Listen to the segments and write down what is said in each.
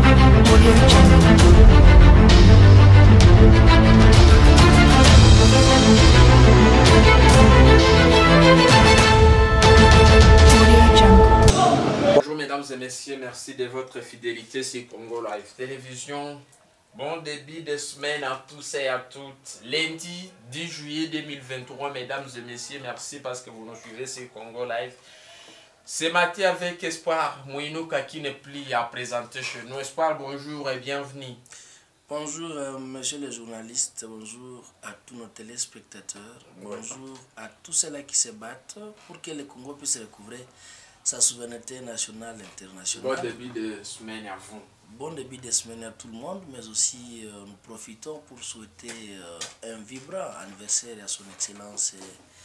Bonjour mesdames et messieurs, merci de votre fidélité sur Congo Live Télévision. Bon début de semaine à tous et à toutes. Lundi 10 juillet 2023, mesdames et messieurs, merci parce que vous nous suivez sur Congo Live. Ce matin avec Espoir Mouinouka qui n'est plus à présenter chez nous. Espoir, bonjour et bienvenue. Bonjour monsieur les journalistes, bonjour à tous nos téléspectateurs, bonjour à tous ceux-là qui se battent pour que le Congo puisse recouvrer sa souveraineté nationale et internationale. Bon début de semaine à vous. Bon début de semaine à tout le monde, mais aussi nous profitons pour souhaiter un vibrant anniversaire à son excellence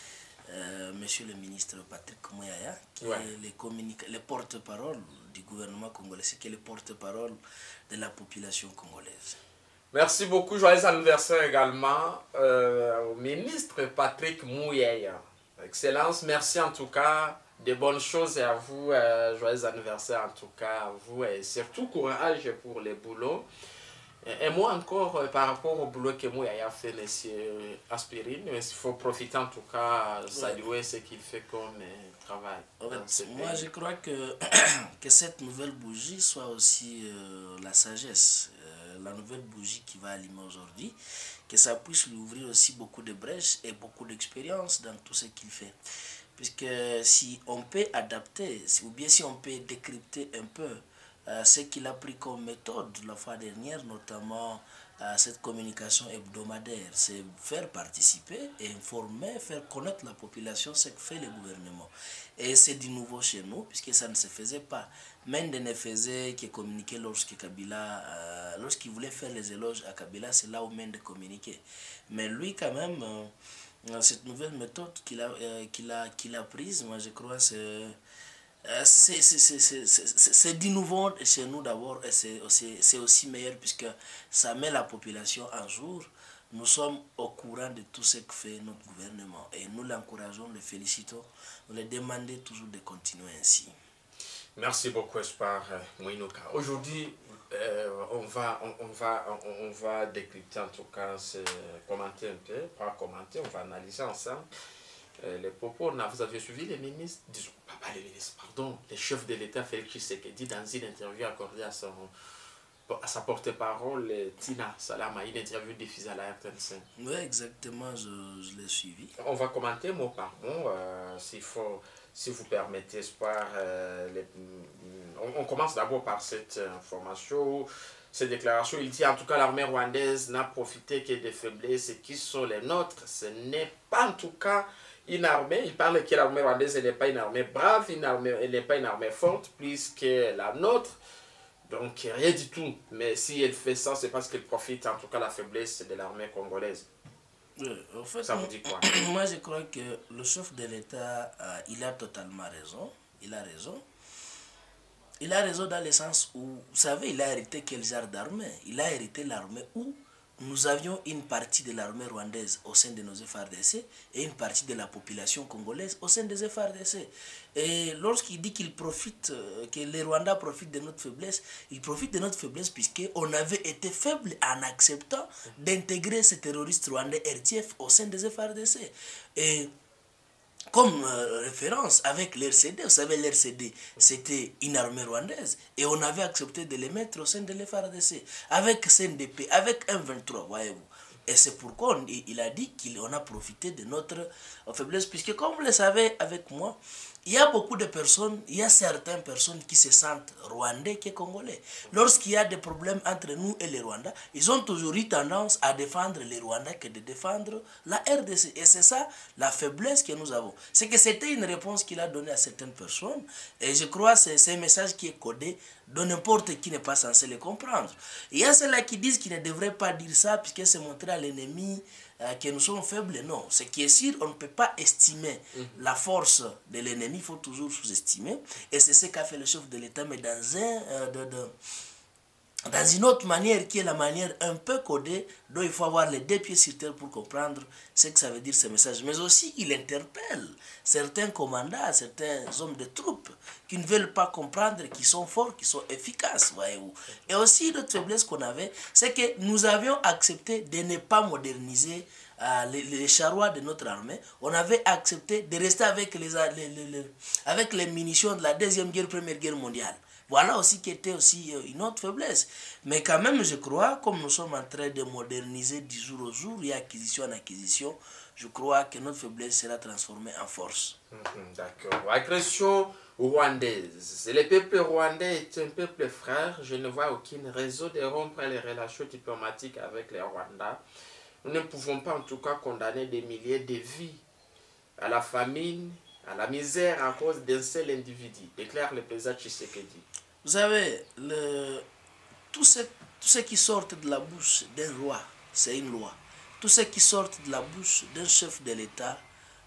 monsieur le ministre Patrick Muyaya, qui est le porte-parole du gouvernement congolais, qui est le porte-parole de la population congolaise. Merci beaucoup, joyeux anniversaire également au ministre Patrick Muyaya. Excellence, merci en tout cas, de bonnes choses et à vous, joyeux anniversaire en tout cas à vous et surtout courage pour le boulot. Et moi encore, par rapport au boulot que Muyaya fait, monsieur Aspirine, il faut profiter en tout cas, saluer ce qu'il fait comme travail. Moi je crois que cette nouvelle bougie soit aussi la sagesse. La nouvelle bougie qui va allumer aujourd'hui, que ça puisse lui ouvrir aussi beaucoup de brèches et beaucoup d'expérience dans tout ce qu'il fait. Puisque si on peut adapter, ou bien si on peut décrypter un peu ce qu'il a pris comme méthode la fois dernière, notamment cette communication hebdomadaire, c'est faire participer, informer, faire connaître la population ce que fait le gouvernement. Et c'est du nouveau chez nous, puisque ça ne se faisait pas. Mende ne faisait que communiquer lorsque Kabila, lorsqu'il voulait faire les éloges à Kabila, c'est là où Mende communiquait. Mais lui quand même, cette nouvelle méthode qu'il a prise, moi je crois c'est du nouveau chez nous d'abord, et c'est aussi meilleur puisque ça met la population en jour. Nous sommes au courant de tout ce que fait notre gouvernement et nous l'encourageons, le félicitons, nous le demandons toujours de continuer ainsi. Merci beaucoup Espoir Mouinouka. Aujourd'hui, on va décrypter en tout cas, commenter un peu, pas commenter, on va analyser ensemble les propos. Vous avez suivi les ministres, disons, pas les ministres, pardon, les chefs de l'État Félix Tshisekedi dans une interview accordée à sa porte-parole, Tina Salama, une interview diffusée à la RTNC. Oui, exactement, je l'ai suivi. On va commenter mot par mot, si vous permettez, Espoir. On commence d'abord par cette information, cette déclaration. Il dit en tout cas l'armée rwandaise n'a profité que des faiblesses qui sont les nôtres. Ce n'est pas en tout cas une armée. Il parle que l'armée rwandaise n'est pas une armée brave, elle n'est pas une armée forte, plus que la nôtre. Donc rien du tout. Mais si elle fait ça, c'est parce qu'elle profite en tout cas de la faiblesse de l'armée congolaise. En fait, ça vous dit quoi? Moi je crois que le chef de l'État, il a totalement raison. Il a raison. Il a raison dans le sens où, vous savez, il a hérité quel genre d'armée? Il a hérité l'armée où nous avions une partie de l'armée rwandaise au sein de nos FARDC et une partie de la population congolaise au sein des FARDC. Et lorsqu'il dit qu'il profite, que les Rwandais profitent de notre faiblesse, il profite de notre faiblesse puisqu'on avait été faible en acceptant d'intégrer ces terroristes rwandais RTF au sein des FARDC. Et comme référence avec l'RCD, vous savez l'RCD c'était une armée rwandaise et on avait accepté de les mettre au sein de l'FARDC avec CNDP, avec M23, voyez-vous. Et c'est pourquoi il a dit qu'on a profité de notre faiblesse, puisque comme vous le savez avec moi, il y a beaucoup de personnes, il y a certaines personnes qui se sentent rwandais que congolais. Lorsqu'il y a des problèmes entre nous et les Rwandais, ils ont toujours eu tendance à défendre les Rwandais que de défendre la RDC. Et c'est ça la faiblesse que nous avons. C'est que c'était une réponse qu'il a donnée à certaines personnes. Et je crois que c'est un message qui est codé de n'importe qui n'est pas censé le comprendre. Il y a ceux-là qui disent qu'ils ne devraient pas dire ça puisque c'est montrer à l'ennemi que nous sommes faibles. Non, ce qui est sûr, on ne peut pas estimer la force de l'ennemi, il faut toujours sous-estimer. Et c'est ce qu'a fait le chef de l'État, mais dans dans une autre manière qui est la manière un peu codée, dont il faut avoir les deux pieds sur terre pour comprendre ce que ça veut dire ce message. Mais aussi, il interpelle certains commandants, certains hommes de troupes qui ne veulent pas comprendre, qui sont forts, qui sont efficaces, voyez-vous. Et aussi, notre faiblesse qu'on avait, c'est que nous avions accepté de ne pas moderniser les charrois de notre armée. On avait accepté de rester avec les munitions de la Deuxième Guerre, Première Guerre mondiale. Voilà aussi qui était aussi une autre faiblesse. Mais quand même, je crois, comme nous sommes en train de moderniser du jour au jour et acquisition en acquisition, je crois que notre faiblesse sera transformée en force. D'accord. Agression rwandaise. Le peuple rwandais est un peuple frère. Je ne vois aucune raison de rompre les relations diplomatiques avec les Rwandais. Nous ne pouvons pas en tout cas condamner des milliers de vies à la famine, à la misère à cause d'un seul individu, déclare le président Tshisekedi. Vous savez, tout ce qui sort de la bouche d'un roi, c'est une loi. Tout ce qui sort de la bouche d'un chef de l'État,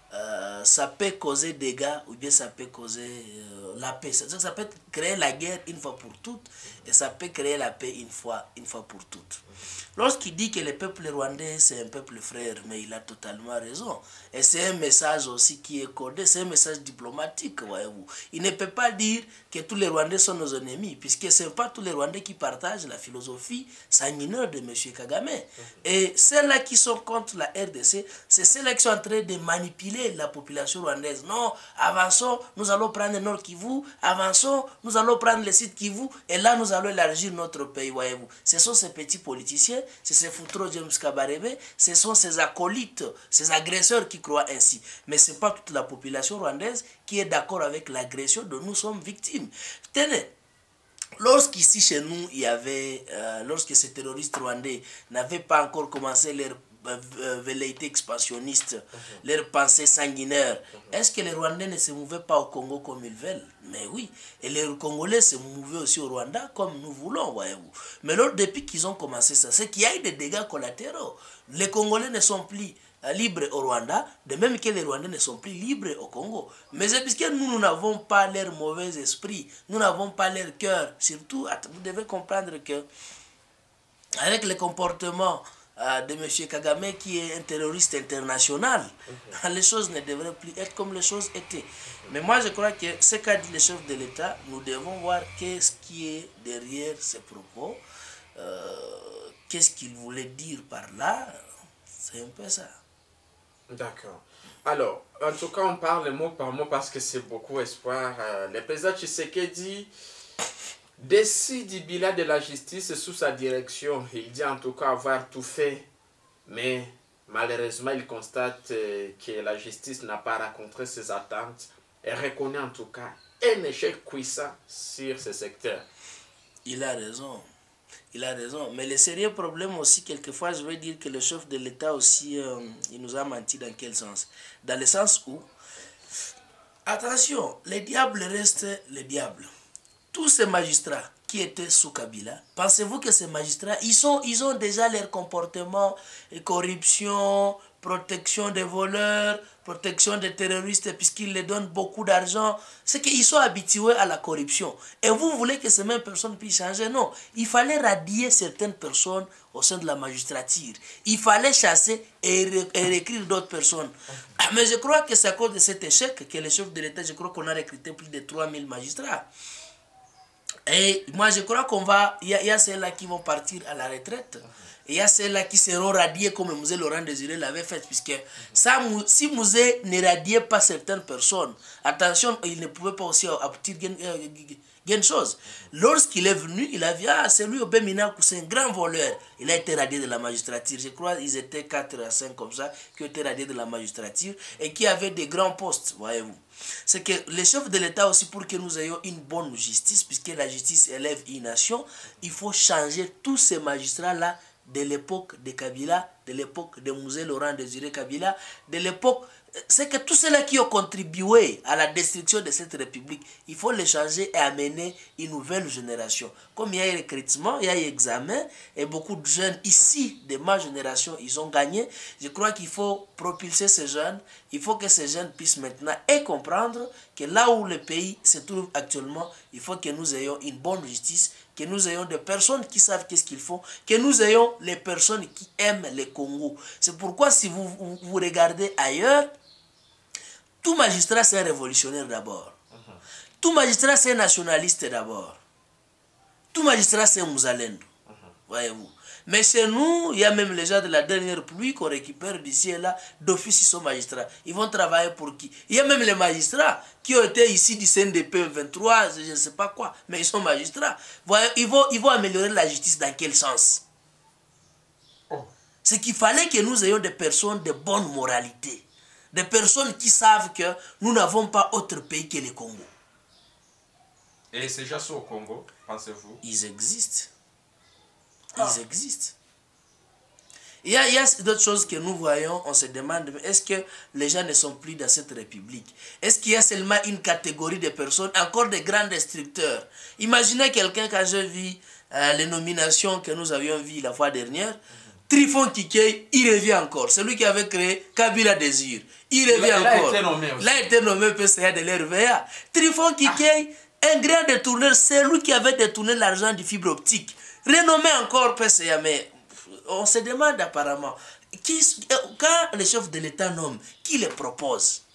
ça peut causer des dégâts ou bien ça peut causer la paix. Ça peut créer la guerre une fois pour toutes et ça peut créer la paix une fois pour toutes. Lorsqu'il dit que le peuple rwandais c'est un peuple frère, mais il a totalement raison. Et c'est un message aussi qui est codé, c'est un message diplomatique, voyez-vous. Il ne peut pas dire que tous les Rwandais sont nos ennemis, puisque ce n'est pas tous les Rwandais qui partagent la philosophie sanguinaire de M. Kagame. Et ceux-là qui sont contre la RDC, c'est ceux-là qui sont en train de manipuler la population rwandaise. Non, avançons, nous allons prendre Nord Kivu, avançons, nous allons prendre le site Kivu, et là nous allons élargir notre pays, voyez-vous. Ce sont ces petits politiciens, c'est ces Foutro James Kabarebe, ce sont ces acolytes, ces agresseurs qui croient ainsi. Mais ce n'est pas toute la population rwandaise qui est d'accord avec l'agression dont nous sommes victimes. Tenez, lorsqu'ici chez nous, il y avait, lorsque ces terroristes rwandais n'avaient pas encore commencé leur velléité expansionniste, leur pensée sanguinaire, est-ce que les Rwandais ne se mouvaient pas au Congo comme ils veulent? Mais oui, et les Congolais se mouvaient aussi au Rwanda comme nous voulons, voyez-vous. Mais depuis qu'ils ont commencé ça, c'est qu'il y a eu des dégâts collatéraux. Les Congolais ne sont plus libres au Rwanda, de même que les Rwandais ne sont plus libres au Congo. Mais c'est puisque nous n'avons pas leur mauvais esprit, nous n'avons pas leur cœur. Surtout, vous devez comprendre que avec le comportement de M. Kagame qui est un terroriste international, les choses ne devraient plus être comme les choses étaient. Mais moi je crois que ce qu'a dit le chef de l'État, nous devons voir qu'est-ce qui est derrière ces propos, qu'est-ce qu'il voulait dire par là, c'est un peu ça. D'accord. Alors, en tout cas, on parle mot par mot parce que c'est beaucoup espoir. Le président Tshisekedi décide du bilan de la justice sous sa direction. Il dit en tout cas avoir tout fait, mais malheureusement, il constate que la justice n'a pas rencontré ses attentes et reconnaît en tout cas un échec puissant sur ce secteur. Il a raison. Il a raison. Mais le sérieux problème aussi, quelquefois, je vais dire que le chef de l'État aussi, il nous a menti dans quel sens? Dans le sens où, attention, le diable reste le diable. Tous ces magistrats qui étaient sous Kabila, pensez-vous que ces magistrats, ils ont déjà leur comportement, corruption, protection des voleurs, protection des terroristes, puisqu'ils leur donnent beaucoup d'argent. C'est qu'ils sont habitués à la corruption. Et vous voulez que ces mêmes personnes puissent changer? Non. Il fallait radier certaines personnes au sein de la magistrature. Il fallait chasser et recruter d'autres personnes. Mais je crois que c'est à cause de cet échec que le chef de l'État, je crois qu'on a recruté plus de 3000 magistrats. Et moi, je crois qu'on va... Il y a ceux-là qui vont partir à la retraite. Et il y a ceux-là qui seront radiés comme Mouzé Laurent Désiré l'avait fait. Puisque ça, si Mouzé ne radiait pas certaines personnes, attention, il ne pouvait pas aussi obtenir gain de chose. Lorsqu'il est venu, il a vu, c'est lui Obemina, c'est un grand voleur. Il a été radié de la magistrature. Je crois qu'ils étaient 4 à 5 comme ça, qui ont été radiés de la magistrature et qui avaient des grands postes, voyez-vous. C'est que les chefs de l'État aussi, pour que nous ayons une bonne justice, puisque la justice élève une nation, il faut changer tous ces magistrats-là de l'époque de Kabila, de l'époque de Mouzé Laurent Désiré Kabila, de l'époque... C'est que tous ceux-là qui ont contribué à la destruction de cette république, il faut les changer et amener une nouvelle génération. Comme il y a eu recrutement, il y a eu examen, et beaucoup de jeunes ici, de ma génération, ils ont gagné. Je crois qu'il faut propulser ces jeunes. Il faut que ces jeunes puissent maintenant et comprendre que là où le pays se trouve actuellement, il faut que nous ayons une bonne justice, que nous ayons des personnes qui savent qu'est-ce qu'ils font, que nous ayons les personnes qui aiment le Congo. C'est pourquoi si vous regardez ailleurs, tout magistrat c'est un révolutionnaire d'abord. Tout magistrat c'est un nationaliste d'abord. Tout magistrat c'est un Mouzalendo. Voyez-vous. Mais chez nous, il y a même les gens de la dernière pluie qu'on récupère d'ici et là, d'office ils sont magistrats. Ils vont travailler pour qui? Il y a même les magistrats qui ont été ici du CNDP 23, je ne sais pas quoi, mais ils sont magistrats. Voyez, ils vont améliorer la justice dans quel sens? C'est qu'il fallait que nous ayons des personnes de bonne moralité. Des personnes qui savent que nous n'avons pas autre pays que le Congo. Et ces gens sont au Congo, pensez-vous? Ils existent. Ils existent. Il y a d'autres choses que nous voyons, on se demande, est-ce que les gens ne sont plus dans cette république? Est-ce qu'il y a seulement une catégorie de personnes, encore des grands destructeurs? Imaginez quelqu'un, quand j'ai vu les nominations que nous avions vues la fois dernière, Trifon Kikei, il revient encore. Celui qui avait créé Kabila Désir, il revient encore. Il a été nommé PCA de l'RVA. Trifon Kikei, un grand détourneur, c'est lui qui avait détourné l'argent du fibre optique. Renommé encore PCA, mais on se demande apparemment, quand le chef de l'État nomme, qui le propose?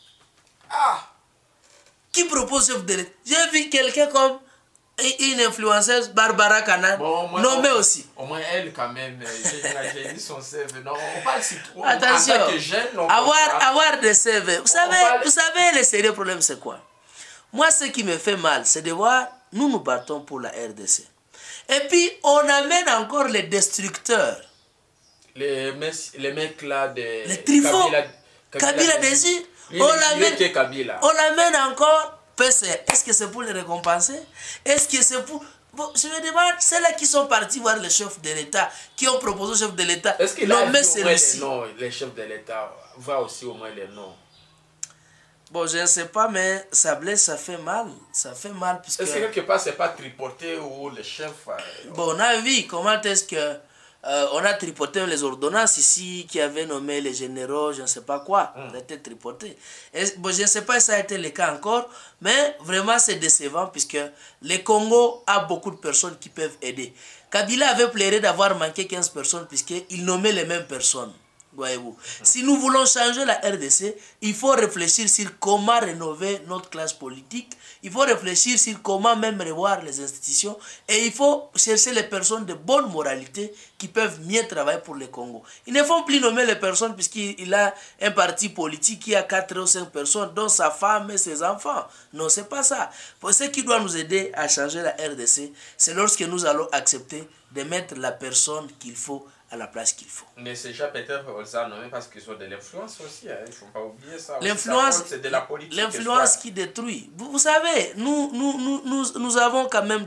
Qui propose le chef de l'État? J'ai vu quelqu'un comme une influenceuse, Barbara Canal, nommée aussi. Au moins elle quand même, j'ai dit son CV. Non, on parle si trop. Attention, en tant que jeune, avoir des CV. Vous savez, le sérieux problème c'est quoi? Moi, ce qui me fait mal, c'est de voir, nous battons pour la RDC. Et puis, on amène encore les destructeurs. Les mecs là de... Les Trifon, Kabila Désir. On l'amène encore PC. Est-ce que c'est pour les récompenser? Est-ce que c'est pour... Bon, je me demande, c'est là qui sont partis voir le chef de l'État, qui ont proposé au chef de l'État. Est-ce qu'il a vu au moins les noms, les chefs de l'État, voit aussi au moins les noms? Bon, je ne sais pas, mais ça blesse, ça fait mal. Ça fait mal. Est-ce que quelque part, c'est pas tripoté ou le chef... Bon, on a vu comment est-ce que... on a tripoté les ordonnances ici qui avaient nommé les généraux, je ne sais pas quoi. Ça a été tripoté. Bon, je ne sais pas si ça a été le cas encore, mais vraiment c'est décevant puisque le Congo a beaucoup de personnes qui peuvent aider. Kabila avait plaidé d'avoir manqué 15 personnes puisqu'il nommait les mêmes personnes. Voyez-vous. Si nous voulons changer la RDC, il faut réfléchir sur comment rénover notre classe politique. Il faut réfléchir sur comment même revoir les institutions. Et il faut chercher les personnes de bonne moralité qui peuvent mieux travailler pour le Congo. Ils ne font plus nommer les personnes puisqu'il a un parti politique qui a 4 ou 5 personnes, dont sa femme et ses enfants. Non, c'est pas ça. Ce qui doit nous aider à changer la RDC, c'est lorsque nous allons accepter de mettre la personne qu'il faut à la place qu'il faut. Mais ces gens peut-être on les a nommés parce qu'ils ont de l'influence aussi, hein. Il ne faut pas oublier ça. L'influence, c'est de la politique. L'influence qui détruit. Vous savez, nous avons quand même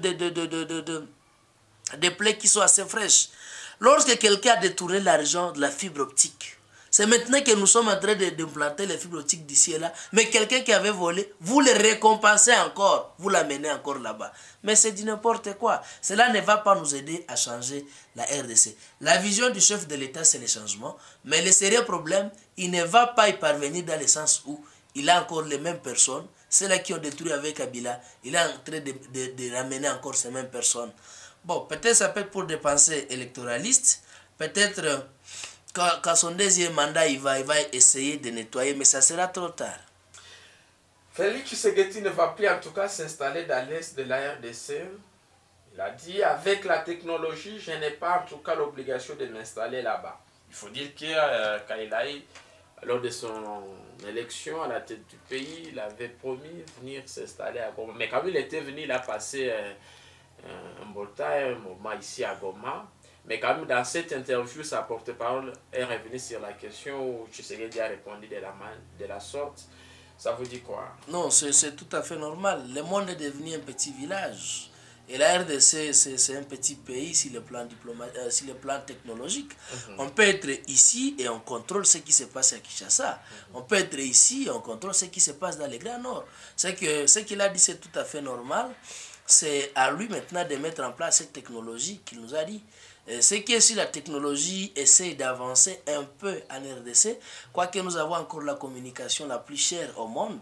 des plaies qui sont assez fraîches. Lorsque quelqu'un a détourné l'argent de la fibre optique, c'est maintenant que nous sommes en train d'implanter les fibres optiques d'ici et là. Mais quelqu'un qui avait volé, vous le récompensez encore. Vous l'amenez encore là-bas. Mais c'est du n'importe quoi. Cela ne va pas nous aider à changer la RDC. La vision du chef de l'État, c'est le changement. Mais le sérieux problème, il ne va pas y parvenir dans le sens où il a encore les mêmes personnes. Ceux-là qui ont détruit avec Kabila, il est en train de ramener encore ces mêmes personnes. Bon, peut-être ça peut être pour des pensées électoralistes. Peut-être... Quand son deuxième mandat, il va essayer de nettoyer, mais ça sera trop tard. Félix Tshisekedi ne va plus en tout cas s'installer dans l'est de la RDC. Il a dit, avec la technologie, je n'ai pas en tout cas l'obligation de m'installer là-bas. Il faut dire que quand il a eu, lors de son élection à la tête du pays, il avait promis de venir s'installer à Goma. Mais quand il était venu, il a passé un beau temps, un moment ici à Goma. Mais quand même, dans cette interview, sa porte-parole est revenue sur la question où Tshisekedi a répondu de la sorte. Ça vous dit quoi? Non, c'est tout à fait normal. Le monde est devenu un petit village. Et la RDC, c'est un petit pays sur le plan, sur le plan technologique. On peut être ici et on contrôle ce qui se passe à Kinshasa. On peut être ici et on contrôle ce qui se passe dans le Grand Nord. Ce qu'il a dit, c'est tout à fait normal. C'est à lui maintenant de mettre en place cette technologie qu'il nous a dit. C'est que si la technologie essaie d'avancer un peu en RDC, quoique nous avons encore la communication la plus chère au monde,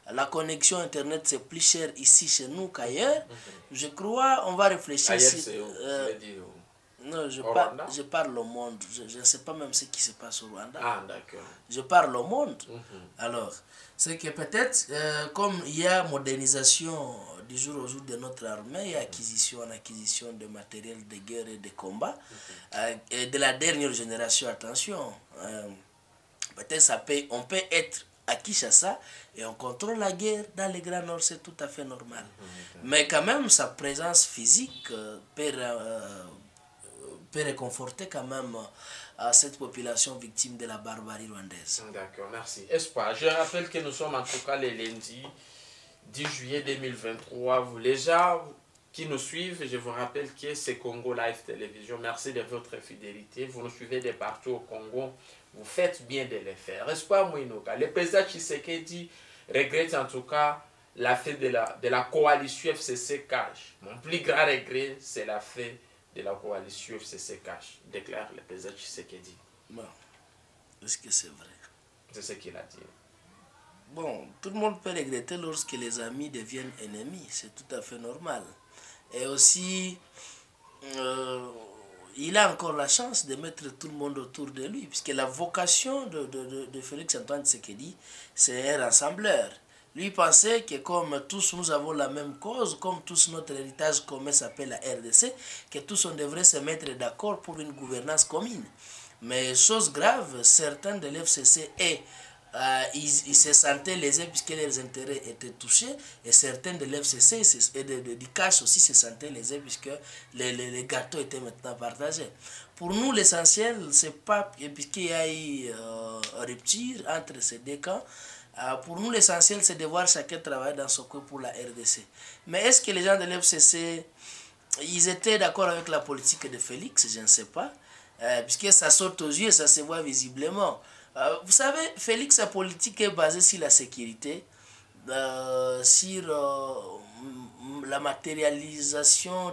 la connexion Internet c'est plus cher ici chez nous qu'ailleurs, je crois on va réfléchir. Ailleurs, c'est où? Non, je parle au monde. Je ne sais pas même ce qui se passe au Rwanda. Ah, d'accord. Je parle au monde. Alors, c'est que peut-être, comme il y a modernisation du jour au jour de notre armée, il y a acquisition de matériel de guerre et de combat, et de la dernière génération, attention. Peut-être on peut être à Kinshasa et on contrôle la guerre dans le Grand Nord, c'est tout à fait normal. Mais quand même, sa présence physique peut réconforter quand même cette population victime de la barbarie rwandaise. D'accord, merci. Espoir, je rappelle que nous sommes en tout cas le lundi 10 juillet 2023. Les gens qui nous suivent, je vous rappelle que c'est Congo Live Télévision. Merci de votre fidélité. Vous nous suivez de partout au Congo. Vous faites bien de le faire. Espoir Mouinoka, le président Tshisekedi regrette en tout cas la fin de la coalition FCC Cash. Mon plus grand regret, c'est la fin de la coalition FCC Cash, déclare le président Tshisekedi. Bon, est-ce que c'est vrai? C'est ce qu'il a dit. Bon, tout le monde peut regretter lorsque les amis deviennent ennemis, c'est tout à fait normal. Et aussi, il a encore la chance de mettre tout le monde autour de lui, puisque la vocation de Félix-Antoine Tshisekedi, c'est un rassembleur. Lui pensait que comme tous nous avons la même cause, comme tous notre héritage commun s'appelle la RDC, que tous on devrait se mettre d'accord pour une gouvernance commune. Mais chose grave, certains de l'FCC ils se sentaient lésés puisque leurs intérêts étaient touchés, et certains de l'FCC et du cash aussi se sentaient lésés puisque les gâteaux étaient maintenant partagés. Pour nous, l'essentiel, c'est pas, puisqu'il y a eu rupture entre ces deux camps, pour nous, l'essentiel, c'est de voir chacun travailler dans son coin pour la RDC. Mais est-ce que les gens de l'FCC, ils étaient d'accord avec la politique de Félix? Je ne sais pas. Puisque ça saute aux yeux, ça se voit visiblement. Vous savez, Félix, sa politique est basée sur la sécurité, sur la matérialisation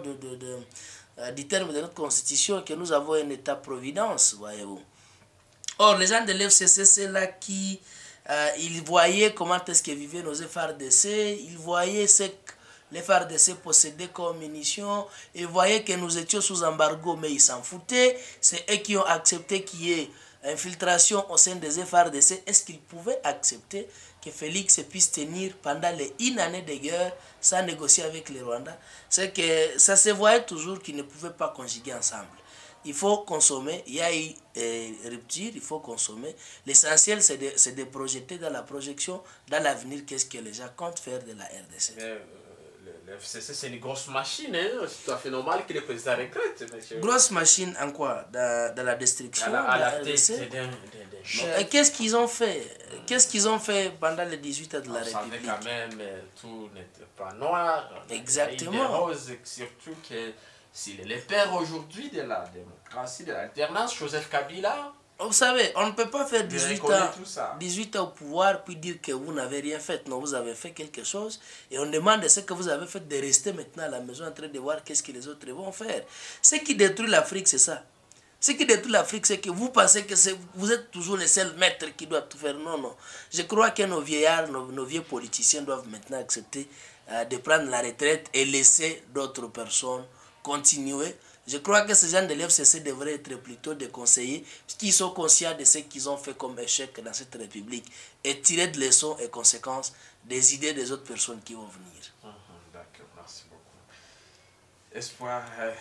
du terme de notre constitution, que nous avons un état-providence, voyez-vous. Or, les gens de l'FCC, c'est là qui... ils voyaient comment est-ce que vivaient nos FARDC, ils voyaient ce que les FARDC possédaient comme munitions, ils voyaient que nous étions sous embargo, mais ils s'en foutaient. C'est eux qui ont accepté qu'il y ait infiltration au sein des FARDC. Est-ce qu'ils pouvaient accepter que Félix puisse tenir pendant une année de guerre sans négocier avec les Rwandais? C'est que ça se voyait toujours qu'ils ne pouvaient pas conjuguer ensemble. Il faut consommer, il y a eu rupture, il faut consommer. L'essentiel, c'est de projeter dans la projection, dans l'avenir, qu'est-ce que les gens comptent faire de la RDC. Le FCC, c'est une grosse machine, hein? C'est tout à fait normal que le président regrette. Grosse machine en quoi? Dans la destruction à la RDC. Et qu'est-ce qu'ils ont fait? Qu'est-ce qu'ils ont fait pendant les 18 ans de la République? On savait quand même, tout n'était pas noir. Exactement. Il y a eu des roses, surtout que s'il est le père aujourd'hui de la démocratie, de l'alternance, Joseph Kabila. Vous savez, on ne peut pas faire 18 ans au pouvoir puis dire que vous n'avez rien fait. Non, vous avez fait quelque chose et on demande ce que vous avez fait de rester maintenant à la maison en train de voir qu'est-ce que les autres vont faire. Ce qui détruit l'Afrique, c'est ça. Ce qui détruit l'Afrique, c'est que vous pensez que vous êtes toujours les seuls maîtres qui doivent tout faire. Non, non. Je crois que nos vieillards, nos vieux politiciens doivent maintenant accepter de prendre la retraite et laisser d'autres personnes continuer. Je crois que ces gens de l'FCC devraient être plutôt des conseillers, puisqu'ils sont conscients de ce qu'ils ont fait comme échec dans cette République, et tirer de leçons et conséquences des idées des autres personnes qui vont venir. D'accord, merci beaucoup. Espoir,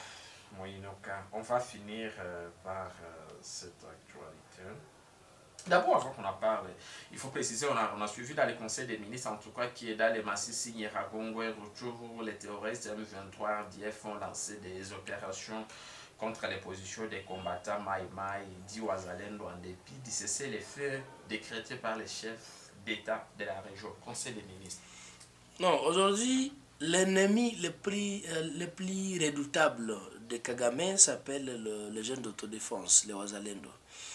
Moïnoka, on va finir par cette actualité. D'abord, avant qu'on en parle, il faut préciser, on a suivi dans le Conseil des ministres, en tout cas, qui est dans les massifs Nyiragongo et Rutshuru, les terroristes M23 RDF ont lancé des opérations contre les positions des combattants Maï Maï, dit Wazalendo, en dépit du cessez-le-feu décrété par les chefs d'État de la région. Conseil des ministres. Non, aujourd'hui, l'ennemi le plus redoutable de Kagame s'appelle le jeune d'autodéfense, les Wazalendo.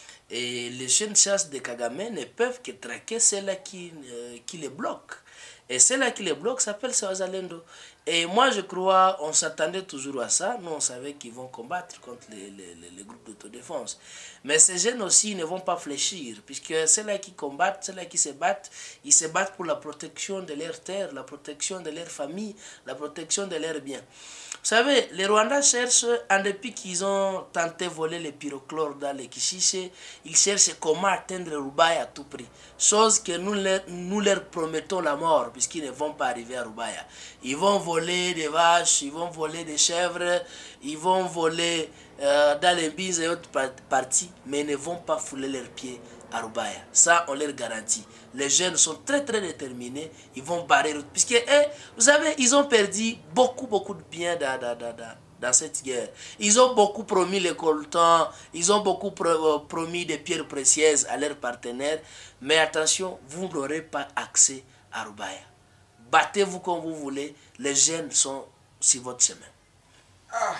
Et les chiens de chasse de Kagame ne peuvent que traquer ceux-là qui les bloquent. Et ceux-là qui les bloquent s'appellent Wazalendo. Et moi, je crois, on s'attendait toujours à ça. Nous, on savait qu'ils vont combattre contre les groupes d'autodéfense. Mais ces jeunes aussi ne vont pas fléchir, puisque ceux-là qui combattent, ceux-là qui se battent, ils se battent pour la protection de leurs terres, la protection de leur famille, la protection de leurs biens. Vous savez, les Rwandais cherchent, en dépit qu'ils ont tenté de voler les pyrochlores dans les Kishiché, ils cherchent comment atteindre Rubaya à tout prix. Chose que nous leur promettons la mort, puisqu'ils ne vont pas arriver à Rubaya. Ils vont voler des vaches, ils vont voler des chèvres, ils vont voler dans les bises et autres parties, mais ils ne vont pas fouler leurs pieds à Rubaya. Ça, on leur garantit. Les jeunes sont très très déterminés, ils vont barrer route. Puisque, vous savez, ils ont perdu beaucoup de biens dans cette guerre. Ils ont beaucoup promis les coltans, ils ont beaucoup promis des pierres précieuses à leurs partenaires. Mais attention, vous n'aurez pas accès à Rubaya. Battez-vous comme vous voulez, les jeunes sont sur votre chemin. Ah,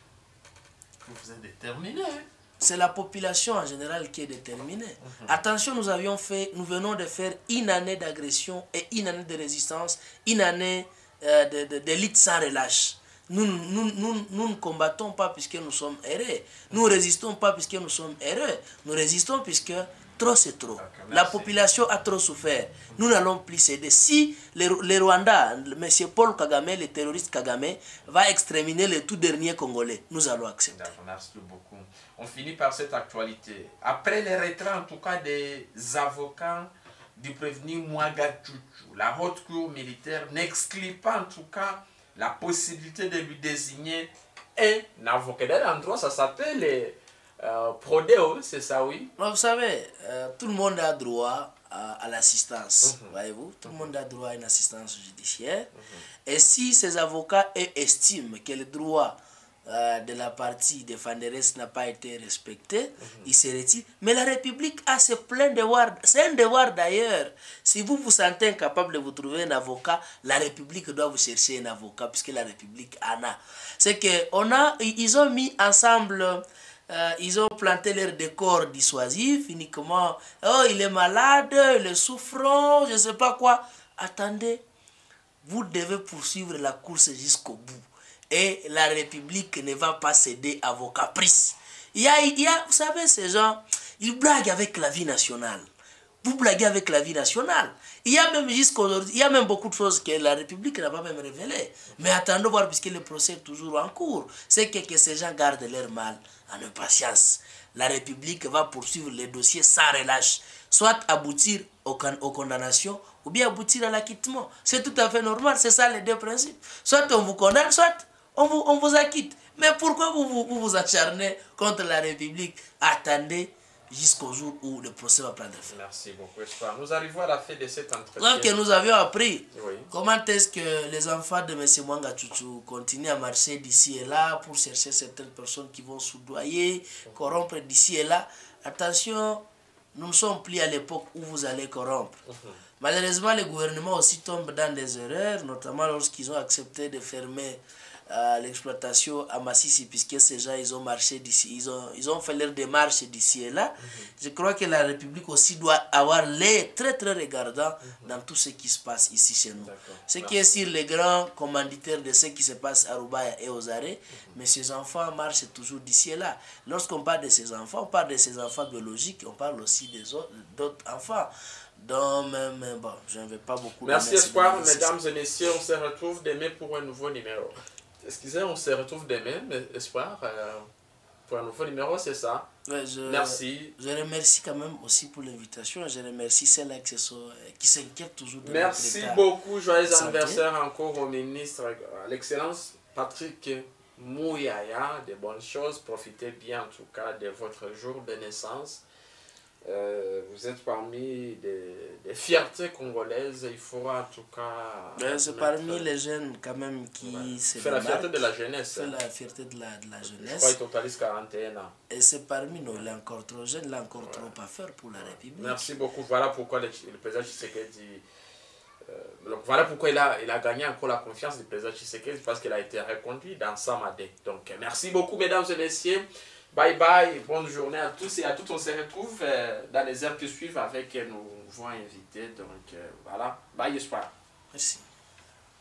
vous êtes déterminés. C'est la population en général qui est déterminée. Attention, nous venons de faire une année d'agression et une année de résistance, une année de lutte sans relâche. Nous ne combattons pas puisque nous sommes heureux. Nous ne résistons pas puisque nous sommes heureux. Nous résistons puisque trop c'est trop. Okay, la population a trop souffert. Nous n'allons plus céder. Si les Rwandais, M. Paul Kagame, le terroriste Kagame, va exterminer les tout derniers Congolais, nous allons accepter. Merci beaucoup. On finit par cette actualité. Après les retraits, en tout cas, des avocats du prévenu Mouaga Tchouchou, la haute cour militaire n'exclut pas en tout cas la possibilité de lui désigner un avocat. D'un endroit, ça s'appelle Prodeo, c'est ça, oui? Vous savez, tout le monde a droit à l'assistance, voyez-vous? Tout le monde a droit à une assistance judiciaire. Et si ces avocats estiment que le droit de la partie défenderesse n'a pas été respecté, il se retire. Mais la République a ce plein devoir. C'est un devoir d'ailleurs. Si vous vous sentez incapable de vous trouver un avocat, la République doit vous chercher un avocat, puisque la République en a. C'est qu'ils ont mis ensemble, ils ont planté leur décor dissuasif, uniquement, oh, il est malade, il est souffrant, je ne sais pas quoi. Attendez, vous devez poursuivre la course jusqu'au bout. Et la République ne va pas céder à vos caprices. Vous savez, ces gens, ils blaguent avec la vie nationale. Vous blaguez avec la vie nationale. Il y a même jusqu'aujourd'hui, il y a même beaucoup de choses que la République n'a pas même révélées. Mais attendons voir, puisque le procès est toujours en cours. C'est que ces gens gardent leur mal en impatience. La République va poursuivre les dossiers sans relâche. Soit aboutir aux condamnations, ou bien aboutir à l'acquittement. C'est tout à fait normal, c'est ça les deux principes. Soit on vous condamne, soit on vous acquitte. Mais pourquoi vous acharnez contre la République? Attendez jusqu'au jour où le procès va prendre fin. Merci beaucoup, Espoir. Nous arrivons à la fin de cet entretien. Donc, nous avions appris comment est-ce que les enfants de M. Mouaga Tchouchou continuent à marcher d'ici et là pour chercher certaines personnes qui vont soudoyer, corrompre d'ici et là. Attention, nous ne sommes plus à l'époque où vous allez corrompre. Malheureusement, le gouvernement aussi tombe dans des erreurs, notamment lorsqu'ils ont accepté de fermer l'exploitation à Massissi, puisque ces gens ils ont marché d'ici, ils ont fait leur démarche d'ici et là. Je crois que la République aussi doit avoir l'œil très très regardant dans tout ce qui se passe ici chez nous. Ce qui est sur les grands commanditaires de ce qui se passe à Rubaya et aux arrêts, mais ces enfants marchent toujours d'ici et là. Lorsqu'on parle de ces enfants, on parle de ces enfants biologiques, on parle aussi d'autres enfants. Donc, même, bon, je ne vais pas beaucoup... Merci Espoir, mesdames et messieurs, on se retrouve demain pour un nouveau numéro. Excusez, on se retrouve demain, mais Espoir, pour un nouveau numéro, c'est ça. Ouais, merci. Je remercie quand même aussi pour l'invitation. Je remercie celles-là qui s'inquiètent toujours de merci beaucoup. Joyeux anniversaire encore au ministre, à l'excellence Patrick Mouyaya. De bonnes choses. Profitez bien en tout cas de votre jour de naissance. Vous êtes parmi des fiertés congolaises, il faudra en tout cas... c'est parmi les jeunes quand même qui se fait la fierté de la jeunesse. C'est la fierté de la jeunesse. Je crois qu'il totalise 41 ans. Et c'est parmi nous, il est encore trop jeune, il a encore trop à faire pour la République. Merci beaucoup, voilà pourquoi le président Tshisekedi... voilà pourquoi il a gagné encore la confiance du président Tshisekedi, parce qu'il a été reconduit dans Samadé. Donc merci beaucoup mesdames et messieurs. Bye bye, bonne journée à tous et à toutes. On se retrouve dans les heures qui suivent avec nos nouveaux invités. Donc voilà, bye Espoir. Merci.